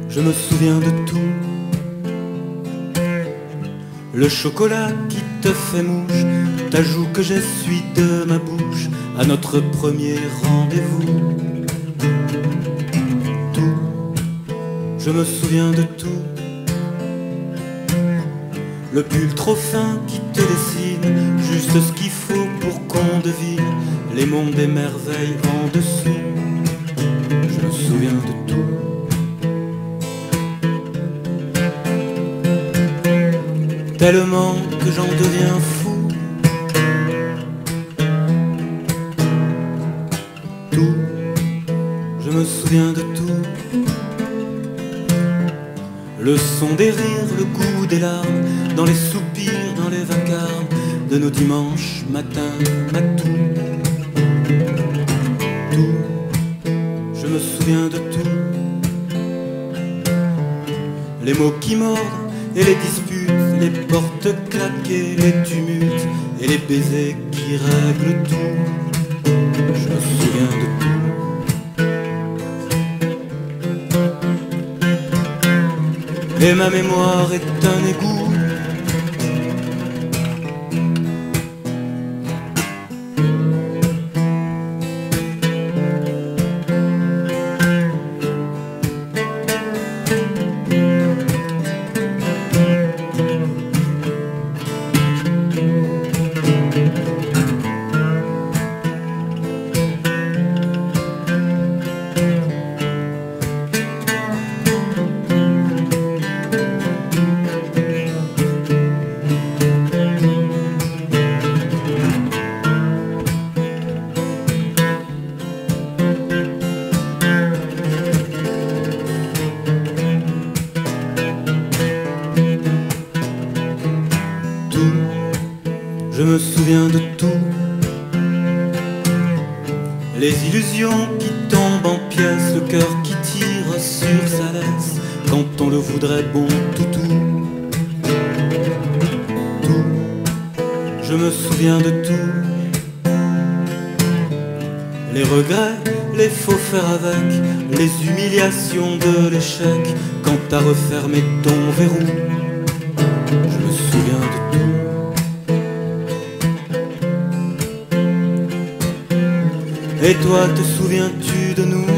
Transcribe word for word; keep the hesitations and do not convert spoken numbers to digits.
je me souviens de tout. Le chocolat qui te fait mouche, ta joue que j'essuie de ma bouche, à notre premier rendez-vous. Tout, je me souviens de tout. Le pull trop fin qui te dessine, juste ce qu'il faut pour qu'on devine les mondes des merveilles en dessous. Je me souviens de tout. Tellement que j'en deviens fou. Tout, je me souviens de tout. Le son des rires, le goût des larmes, dans les soupirs, dans les vacarmes de nos dimanches matins matous. Tout, je me souviens de tout. Les mots qui mordent et les disputes, les portes claquées, les tumultes et les baisers qui règlent tout. Je me souviens de tout. Et ma mémoire est un égout. Je me souviens de tout. Les illusions qui tombent en pièces, le cœur qui tire sur sa laisse quand on le voudrait bon toutou. Tout, je me souviens de tout. Les regrets, les faux faire avec, les humiliations de l'échec quand t'as refermé ton verrou. Je me souviens de tout. Et toi, te souviens-tu de nous?